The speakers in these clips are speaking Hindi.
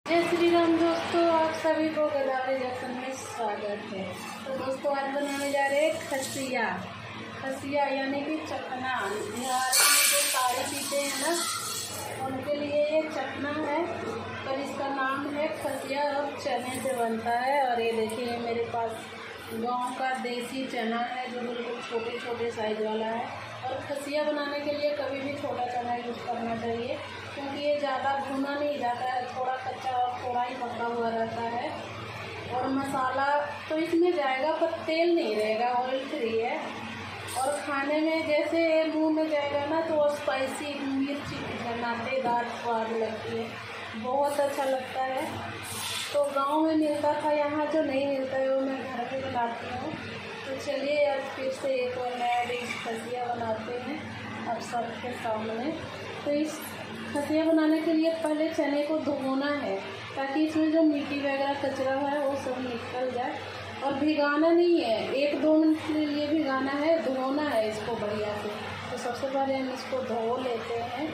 जय श्री राम दोस्तों, आप सभी को गोदावरी जंक्शन में स्वागत है। तो दोस्तों आज बनाने जा रहे हैं खसिया यानी कि चखना। बिहार में जो साड़ी पीते हैं ना, उनके लिए ये चखना है। पर इसका नाम है खसिया और चने से बनता है। और ये देखिए मेरे पास गांव का देसी चना है जो बिल्कुल छोटे छोटे साइज वाला है। और खसिया बनाने के लिए कभी भी छोटा चना यूज़ करना चाहिए, क्योंकि ये ज़्यादा भुना नहीं जाता है, थोड़ा कच्चा और थोड़ा ही पका हुआ रहता है। और मसाला तो इसमें जाएगा पर तेल नहीं रहेगा, ऑयल फ्री है। और खाने में जैसे मुंह में जाएगा ना तो स्पाइसी मिर्ची नाटेदार स्वाद लगती है, बहुत अच्छा लगता है। तो गांव में मिलता था, यहाँ जो नहीं मिलता है वो मैं घर पे बनाती हूँ। तो चलिए आज फिर से एक और नया डिश खसिया बनाते हैं आप सबके सामने। तो इस खसिया बनाने के लिए पहले चने को धोना है, ताकि इसमें जो मिट्टी वगैरह कचरा है वो सब निकल जाए। और भिगाना नहीं है, 1-2 मिनट के लिए भिगाना है, धोना है इसको बढ़िया से। तो सबसे पहले हम इसको धो लेते हैं।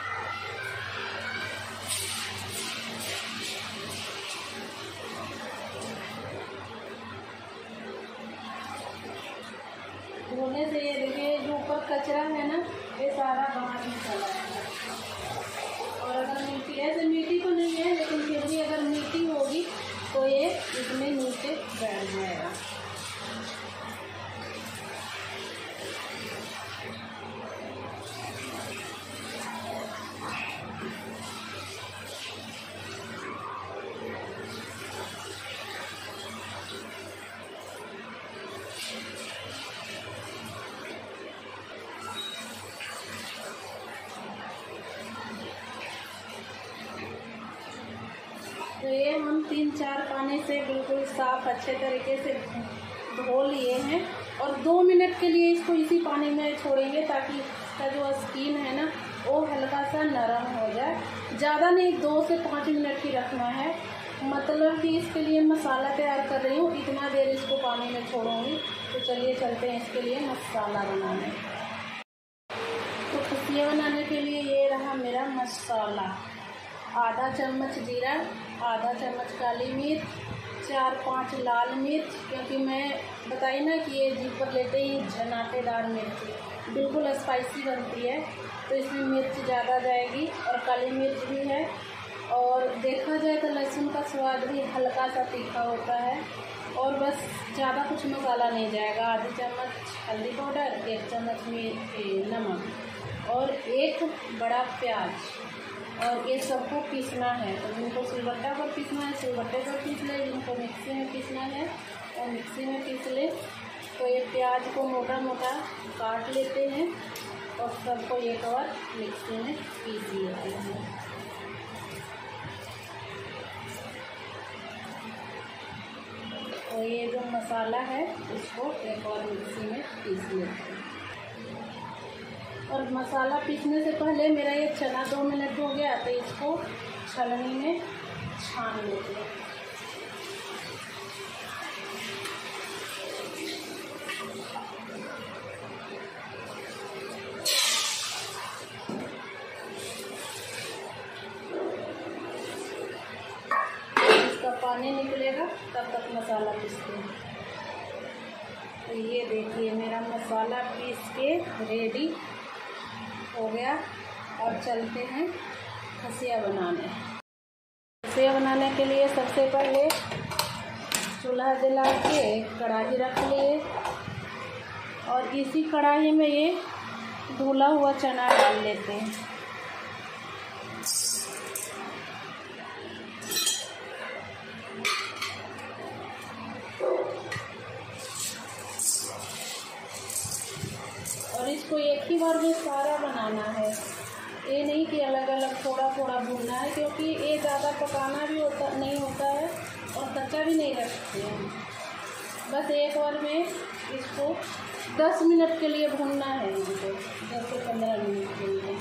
धोने से ये देखिए जो ऊपर कचरा है ना, ये सारा बाहर निकल आएगा। और अगर मिट्टी ऐसे मीठी तो नहीं है, लेकिन फिर भी अगर मीठी होगी तो ये इसमें नीचे बैठ जाएगा। तो ये हम 3-4 पानी से बिल्कुल साफ अच्छे तरीके से धो लिए हैं। और 2 मिनट के लिए इसको इसी पानी में छोड़ेंगे, ताकि इसका जो स्किन है ना वो हल्का सा नरम हो जाए। ज़्यादा नहीं, 2 से 5 मिनट ही रखना है। मतलब कि इसके लिए मसाला तैयार कर रही हूँ, इतना देर इसको पानी में छोड़ूंगी। तो चलिए चलते हैं इसके लिए मसाला बनाने। तो खसिया बनाने के लिए ये रहा मेरा मसाला। आधा चम्मच जीरा, आधा चम्मच काली मिर्च, 4-5 लाल मिर्च, क्योंकि मैं बताई ना कि ये जीभ पर लेते ही झनाटेदार मिर्च बिल्कुल स्पाइसी बनती है, तो इसमें मिर्च ज़्यादा जाएगी। और काली मिर्च भी है। और देखा जाए तो लहसुन का स्वाद भी हल्का सा तीखा होता है। और बस ज़्यादा कुछ मसाला नहीं जाएगा। आधी चम्मच हल्दी पाउडर, 1 चम्मच नमक और 1 बड़ा प्याज। और ये सबको पीसना है। तो जिनको सिलबट्टा पर पीसना है सिलबट्टे पर पीस ले, जिनको मिक्सी में पीसना है और मिक्सी में पीस ले। तो ये प्याज को मोटा मोटा काट लेते हैं और सबको एक बार मिक्सी में पीस लेते हैं। तो ये जो मसाला है इसको एक और मिक्सी में पीस लेते हैं। और मसाला पीसने से पहले मेरा ये चना 2 मिनट हो गया, तो इसको छलनी में छान लेते हैं। इसका पानी निकलेगा तब तक मसाला पीसते हैं। तो ये देखिए मेरा मसाला पीस के रेडी हो गया। और चलते हैं खसिया बनाने। खसिया बनाने के लिए सबसे पहले चूल्हा जला के कढ़ाई रख लिए और इसी कढ़ाई में ये धुला हुआ चना डाल लेते हैं। और इसको एक ही बार में सारा बनाना है, ये नहीं कि अलग अलग थोड़ा थोड़ा भूनना है, क्योंकि ये ज़्यादा पकाना भी नहीं होता है और कच्चा भी नहीं रखते हैं। बस एक बार में इसको 10 मिनट के लिए भूनना है, इनको 10 से 15 मिनट के लिए।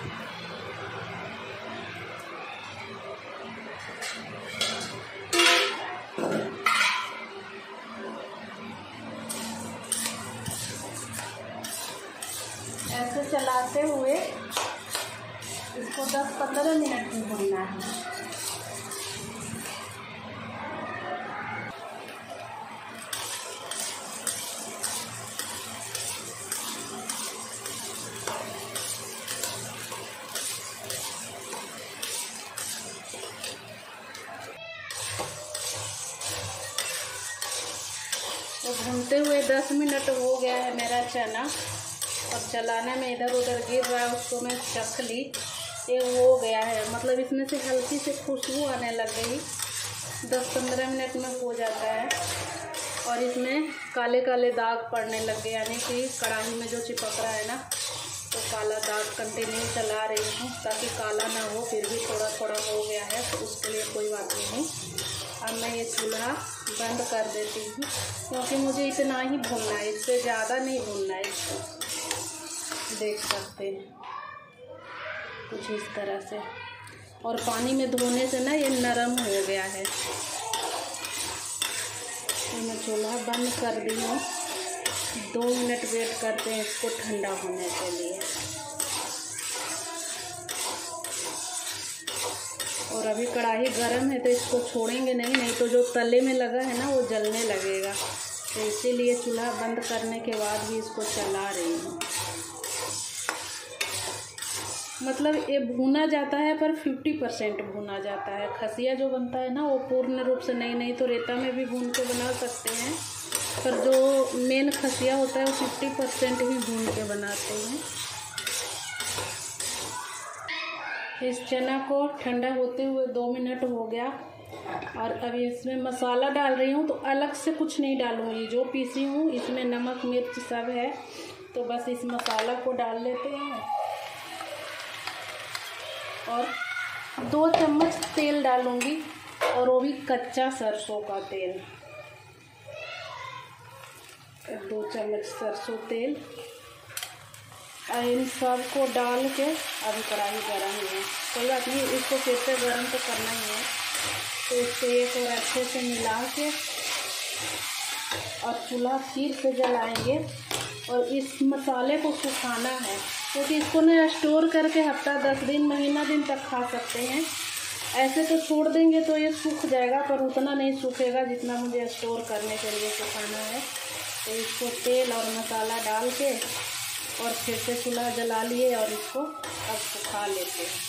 ऐसे चलाते हुए इसको 10-15 मिनट में भूनना है। भूनते हुए 10 मिनट हो गया है मेरा चना, और चलाने में इधर उधर गिर रहा है, उसको मैं चख ली, ये हो गया है। मतलब इसमें से हल्की से खुशबू आने लग गई। 10-15 मिनट में हो जाता है। और इसमें काले काले दाग पड़ने लग गए, यानी कि कढ़ाई में जो चिपक रहा है ना, तो काला दाग कंटिन्यू चला रही हूँ ताकि काला ना हो। फिर भी थोड़ा थोड़ा हो गया है, तो उसके लिए कोई बात नहीं। अब मैं ये चूल्हा बंद कर देती हूँ, क्योंकि मुझे इतना ही भूनना है, इससे ज़्यादा नहीं भूनना है इसको। देख सकते हैं कुछ इस तरह से। और पानी में धोने से ना ये नरम हो गया है। तो मैं चूल्हा बंद कर दी हूँ। 2 मिनट वेट करते हैं इसको ठंडा होने के लिए। और अभी कढ़ाई गर्म है तो इसको छोड़ेंगे नहीं तो जो तले में लगा है ना वो जलने लगेगा। तो इसीलिए चूल्हा बंद करने के बाद भी इसको चला रही हूँ। मतलब ये भुना जाता है पर 50% भुना जाता है। खसिया जो बनता है ना वो पूर्ण रूप से नहीं तो रेता में भी भून के बना सकते हैं, पर जो मेन खसिया होता है वो 50% ही भून के बनाते हैं। इस चना को ठंडा होते हुए 2 मिनट हो गया, और अभी इसमें मसाला डाल रही हूँ। तो अलग से कुछ नहीं डालूँगी, जो पीसी हूँ इसमें नमक मिर्च सब है, तो बस इस मसाला को डाल लेते हैं। और 2 चम्मच तेल डालूँगी, और वो भी कच्चा सरसों का तेल। 2 चम्मच सरसों तेल, इन सब को डाल के अभी कढ़ाई गर्म है, कोई बात नहीं, इसको फिर से गर्म तो करना ही है। तो इसको एक और अच्छे से मिला के और चूल्हा फिर से जलाएंगे। और इस मसाले को सुखाना है, क्योंकि इसको ना स्टोर करके हफ्ता 10 दिन महीना दिन तक खा सकते हैं। ऐसे तो छोड़ देंगे तो ये सूख जाएगा, पर उतना नहीं सूखेगा जितना मुझे स्टोर करने के लिए सुखाना है। तो इसको तेल और मसाला डाल के और फिर से चूल्हा जला लिए, और इसको अब सुखा लेते हैं।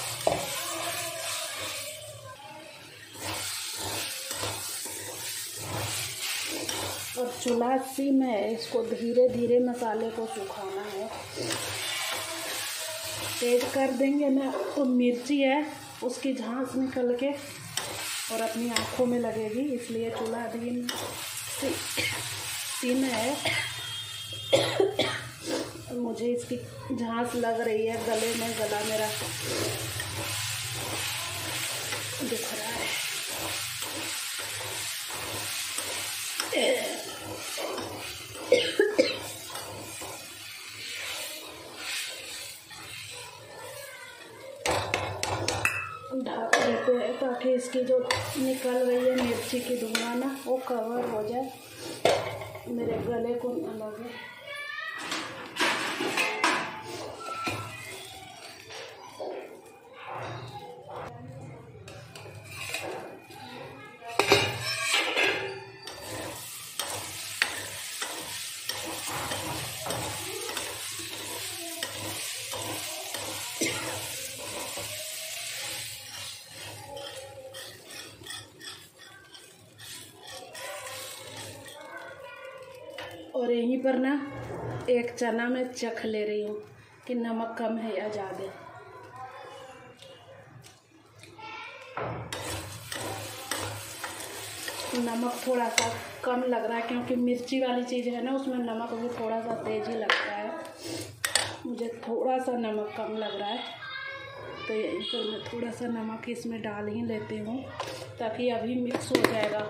और चूल्हा सिम है, इसको धीरे धीरे मसाले को सुखाना है। तेज कर देंगे ना तो मिर्ची है उसकी झांस निकल के और अपनी आँखों में लगेगी, इसलिए चूल्हा धीम सिम है। मुझे इसकी झांस लग रही है गले में, गला मेरा दुख रहा है। ढक देते हैं ताकि इसकी जो निकल रही है मिर्ची की धुआं ना वो कवर हो जाए, मेरे गले को न लगे। और यहीं पर ना एक चना में चख ले रही हूँ कि नमक कम है या ज़्यादा। नमक थोड़ा सा कम लग रहा है, क्योंकि मिर्ची वाली चीज़ है ना, उसमें नमक भी थोड़ा सा तेज़ ही लगता है। मुझे थोड़ा सा नमक कम लग रहा है, तो यहीं पर मैं थोड़ा सा नमक इसमें डाल ही लेती हूँ ताकि अभी मिक्स हो जाएगा।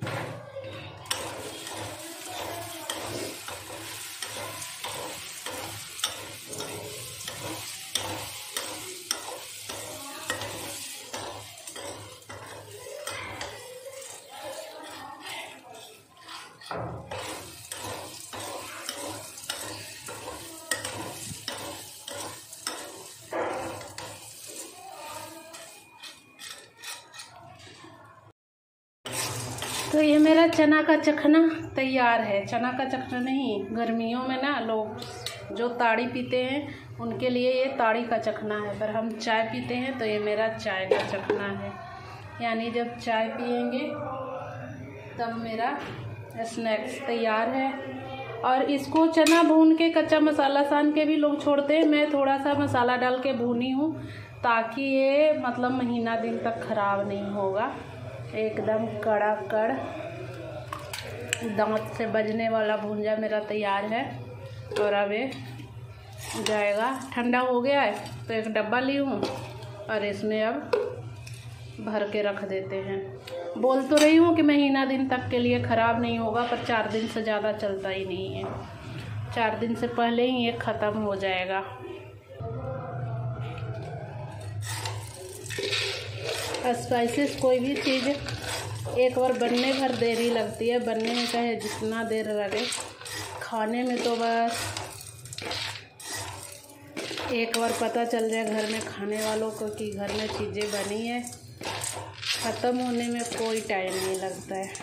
तो ये मेरा चना का चखना तैयार है। चना का चखना नहीं, गर्मियों में ना लोग जो ताड़ी पीते हैं उनके लिए ये ताड़ी का चखना है, पर हम चाय पीते हैं तो ये मेरा चाय का चखना है। यानी जब चाय पियेंगे तब मेरा स्नैक्स तैयार है। और इसको चना भून के कच्चा मसाला सान के भी लोग छोड़ते हैं, मैं थोड़ा सा मसाला डाल के भूनी हूँ ताकि ये मतलब महीना दिन तक ख़राब नहीं होगा। एकदम कड़ाकड़ दांत से बजने वाला भुंजा मेरा तैयार है। और अब ये जाएगा, ठंडा हो गया है तो एक डब्बा ली हूँ और इसमें अब भर के रख देते हैं। बोल तो रही हूँ कि महीना दिन तक के लिए ख़राब नहीं होगा, पर 4 दिन से ज़्यादा चलता ही नहीं है। 4 दिन से पहले ही ये ख़त्म हो जाएगा। स्पाइसेस कोई भी चीज़ एक बार बनने भर देरी लगती है, बनने में चाहे जितना देर लगे, खाने में तो बस एक बार पता चल जाए घर में खाने वालों को कि घर में चीज़ें बनी है, ख़त्म होने में कोई टाइम नहीं लगता है।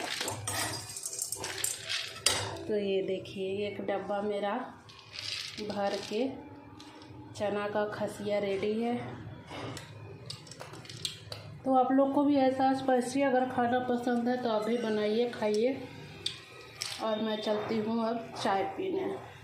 तो ये देखिए एक डब्बा मेरा भर के चना का खसिया रेडी है। तो आप लोग को भी ऐसा स्पाइसी अगर खाना पसंद है तो आप भी बनाइए, खाइए। और मैं चलती हूँ अब चाय पीने।